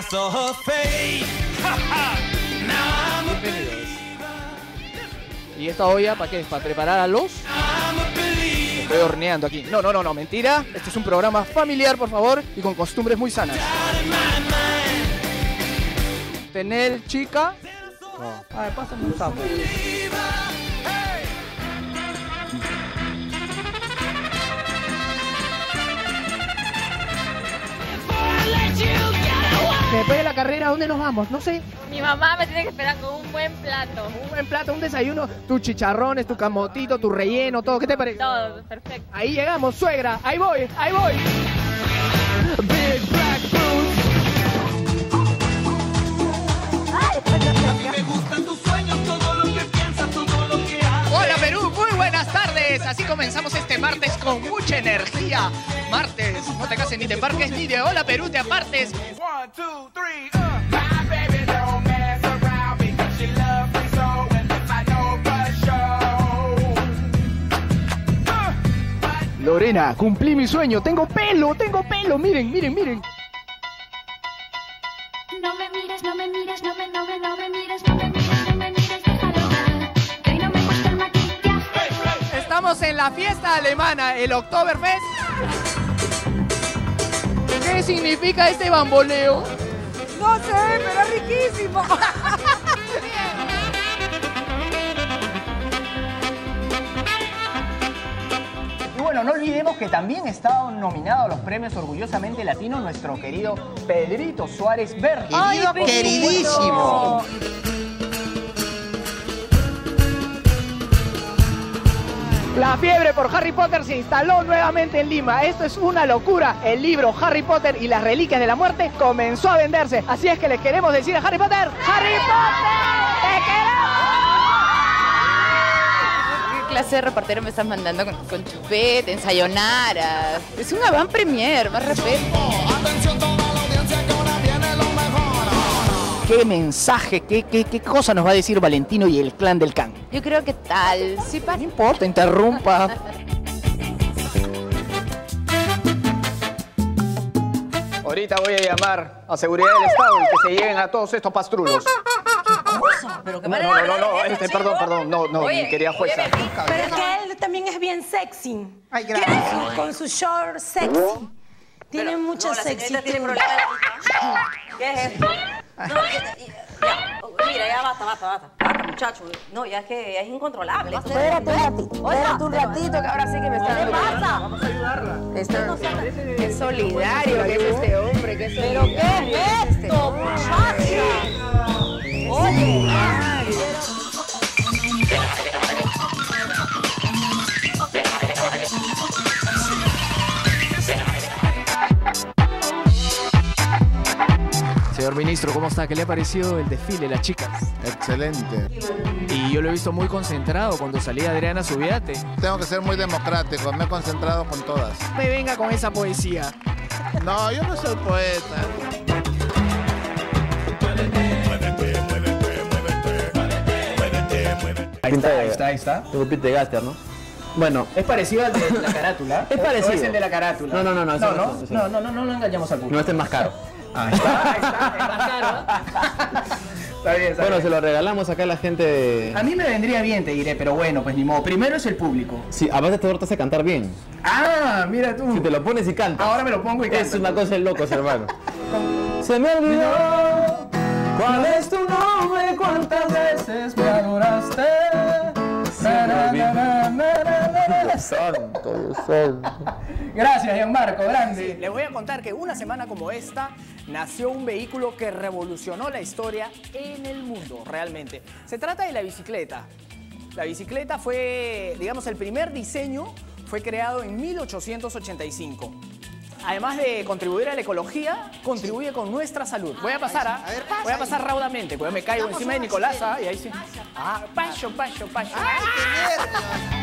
Bienvenidos. ¿Y esta olla para qué? ¿Para preparar a los...? Estoy horneando aquí. No, mentira. Este es un programa familiar, por favor, y con costumbres muy sanas. Tener chica... No. A ver, pásame un sapo. Después de la carrera, ¿a dónde nos vamos? No sé. Mi mamá me tiene que esperar con un buen plato. Un buen plato, un desayuno, tus chicharrones, tu camotito, tu relleno, todo. ¿Qué te parece? Todo, perfecto. Ahí llegamos, suegra. Ahí voy. Big Black Boots. Me gustan tus sueños, todo lo que piensas, todo lo que haces. Hola Perú, muy buenas tardes. Así comenzamos este martes con mucha energía. Martes, no te cases ni te embarques ni de Hola Perú te apartes. 1, 2, 3, Lorena, cumplí mi sueño, tengo pelo, miren. No me mires, no me mires, no me mires, déjalo ya. Que no me gusta el maquillaje. Estamos en la fiesta alemana, el Oktoberfest. ¿Qué significa este bamboleo? No sé, pero es riquísimo. Y bueno, no olvidemos que también está nominado a los premios Orgullosamente Latino nuestro querido Pedrito Suárez Berry. ¡Ay, queridísimo! La fiebre por Harry Potter se instaló nuevamente en Lima. Esto es una locura. El libro Harry Potter y las Reliquias de la Muerte comenzó a venderse. Así es que les queremos decir a Harry Potter, ¡Harry Potter! ¡Te queremos! ¿Qué clase de reportero me estás mandando con chupete, en sayonara? Es una van premier, más respeto. ¿Qué mensaje, qué cosa nos va a decir Valentino y el clan del Can? Yo creo que tal, sí, No importa, interrumpa. Ahorita voy a llamar a Seguridad del Estado y que se lleven a todos estos pastrulos. Pero No, perdón, no, mi querida jueza. Pero es que él también es bien sexy. Ay, gracias. Con su short sexy. Tiene mucha sexy. Tiene problema de... ¿Qué es esto? No, mira, ya basta, muchacho. No, ya es que es incontrolable. Espérate un ratito, que ahora sí que me está dando. ¿Qué pasa? Vamos a ayudarla. Qué solidario que es este hombre, qué solidario. ¿Pero qué es esto, muchacha? Oye. Señor ministro, ¿cómo está? ¿Qué le ha parecido el desfile, las chicas? Excelente. Y yo lo he visto muy concentrado cuando salía Adriana Subiate. Tengo que ser muy democrático, me he concentrado con todas. Me venga con esa poesía. No, yo no soy poeta. Ahí está. Tengo pinta de gáster, ¿no? Bueno. Es parecido al de la carátula. Es parecido. ¿O es el de la carátula? No. No lo engañamos al público. No, este es más caro. Ahí está, es más caro. Está bien, Bueno, se lo regalamos acá a la gente de... A mí me vendría bien, te diré, pero bueno, pues ni modo. Primero es el público. Sí, aparte este te hace cantar bien. Ah, mira tú. Si te lo pones y cantas. Ahora me lo pongo y canto. Es una cosa de locos, hermano. Se me olvidó cuál es tu nombre, cuántas veces me adoraste. Dios santo. Gracias, Gianmarco, grande. Les voy a contar que una semana como esta nació un vehículo que revolucionó la historia en el mundo, realmente. Se trata de la bicicleta. La bicicleta fue, digamos, el primer diseño fue creado en 1885. Además de contribuir a la ecología, contribuye con nuestra salud. Voy a pasar, voy a pasar raudamente, porque me caigo encima de Nicolasa y ahí sí. Ah, pacho. ¡Ay, qué mierda!